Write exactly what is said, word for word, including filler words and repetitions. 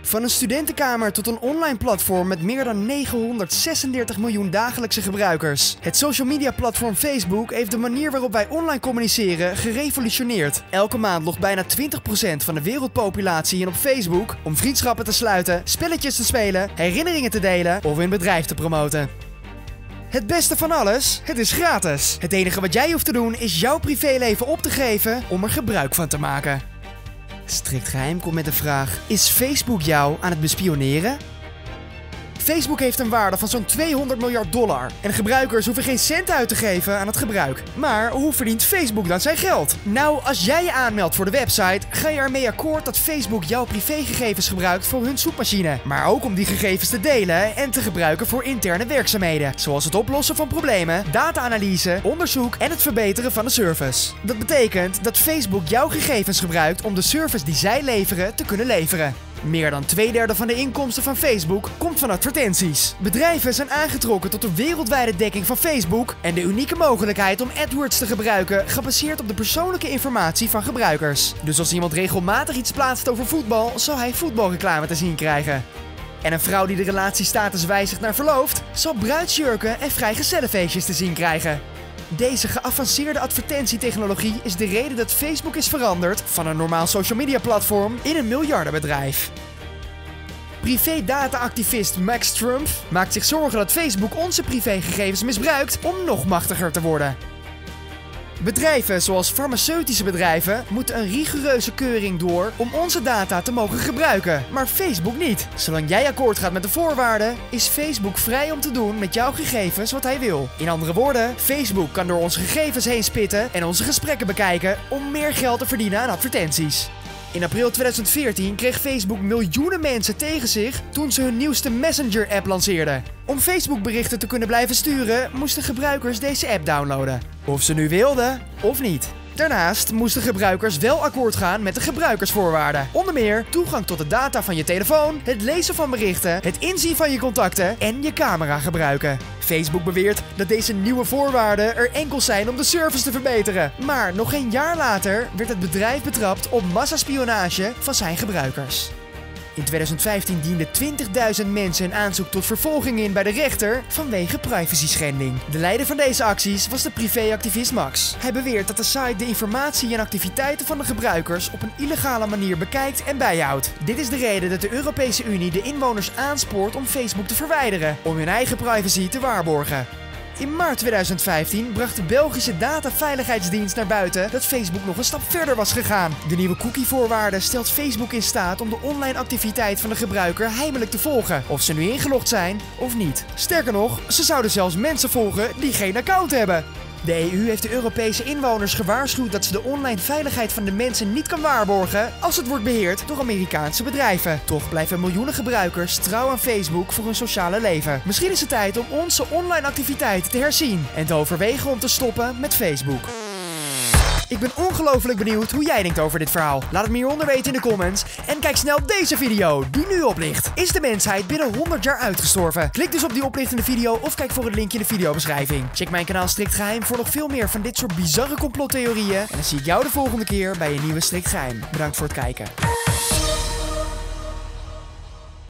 Van een studentenkamer tot een online platform met meer dan negenhonderdzesendertig miljoen dagelijkse gebruikers. Het social media platform Facebook heeft de manier waarop wij online communiceren gerevolutioneerd. Elke maand logt bijna twintig procent van de wereldpopulatie in op Facebook om vriendschappen te sluiten, spelletjes te spelen, herinneringen te delen of hun bedrijf te promoten. Het beste van alles, het is gratis. Het enige wat jij hoeft te doen is jouw privéleven op te geven om er gebruik van te maken. Strikt Geheim komt met de vraag: is Facebook jou aan het bespioneren? Facebook heeft een waarde van zo'n tweehonderd miljard dollar. En gebruikers hoeven geen cent uit te geven aan het gebruik. Maar hoe verdient Facebook dan zijn geld? Nou, als jij je aanmeldt voor de website, ga je ermee akkoord dat Facebook jouw privégegevens gebruikt voor hun zoekmachine. Maar ook om die gegevens te delen en te gebruiken voor interne werkzaamheden. Zoals het oplossen van problemen, data-analyse, onderzoek en het verbeteren van de service. Dat betekent dat Facebook jouw gegevens gebruikt om de service die zij leveren te kunnen leveren. Meer dan twee derde van de inkomsten van Facebook komt van advertenties. Bedrijven zijn aangetrokken tot de wereldwijde dekking van Facebook en de unieke mogelijkheid om AdWords te gebruiken, gebaseerd op de persoonlijke informatie van gebruikers. Dus als iemand regelmatig iets plaatst over voetbal, zal hij voetbalreclame te zien krijgen. En een vrouw die de relatiestatus wijzigt naar verloofd, zal bruidsjurken en vrijgezellenfeestjes te zien krijgen. Deze geavanceerde advertentietechnologie is de reden dat Facebook is veranderd van een normaal social media platform in een miljardenbedrijf. Privé-data-activist Max Trump maakt zich zorgen dat Facebook onze privégegevens misbruikt om nog machtiger te worden. Bedrijven zoals farmaceutische bedrijven moeten een rigoureuze keuring door om onze data te mogen gebruiken, maar Facebook niet. Zolang jij akkoord gaat met de voorwaarden, is Facebook vrij om te doen met jouw gegevens wat hij wil. In andere woorden, Facebook kan door onze gegevens heen spitten en onze gesprekken bekijken om meer geld te verdienen aan advertenties. In april tweeduizend veertien kreeg Facebook miljoenen mensen tegen zich toen ze hun nieuwste Messenger-app lanceerden. Om Facebook-berichten te kunnen blijven sturen, moesten gebruikers deze app downloaden. Of ze nu wilden of niet. Daarnaast moesten gebruikers wel akkoord gaan met de gebruikersvoorwaarden. Onder meer toegang tot de data van je telefoon, het lezen van berichten, het inzien van je contacten en je camera gebruiken. Facebook beweert dat deze nieuwe voorwaarden er enkel zijn om de service te verbeteren. Maar nog geen jaar later werd het bedrijf betrapt op massaspionage van zijn gebruikers. In tweeduizend vijftien dienden twintigduizend mensen een aanzoek tot vervolging in bij de rechter vanwege privacy-schending. De leider van deze acties was de privéactivist Max. Hij beweert dat de site de informatie en activiteiten van de gebruikers op een illegale manier bekijkt en bijhoudt. Dit is de reden dat de Europese Unie de inwoners aanspoort om Facebook te verwijderen, om hun eigen privacy te waarborgen. In maart tweeduizend vijftien bracht de Belgische dataveiligheidsdienst naar buiten dat Facebook nog een stap verder was gegaan. De nieuwe cookie-voorwaarde stelt Facebook in staat om de online activiteit van de gebruiker heimelijk te volgen, of ze nu ingelogd zijn of niet. Sterker nog, ze zouden zelfs mensen volgen die geen account hebben. De E U heeft de Europese inwoners gewaarschuwd dat ze de online veiligheid van de mensen niet kan waarborgen als het wordt beheerd door Amerikaanse bedrijven. Toch blijven miljoenen gebruikers trouw aan Facebook voor hun sociale leven. Misschien is het tijd om onze online activiteiten te herzien en te overwegen om te stoppen met Facebook. Ik ben ongelooflijk benieuwd hoe jij denkt over dit verhaal. Laat het me hieronder weten in de comments. En kijk snel deze video die nu oplicht. Is de mensheid binnen honderd jaar uitgestorven? Klik dus op die oplichtende video of kijk voor het linkje in de videobeschrijving. Check mijn kanaal Strikt Geheim voor nog veel meer van dit soort bizarre complottheorieën. En dan zie ik jou de volgende keer bij een nieuwe Strikt Geheim. Bedankt voor het kijken.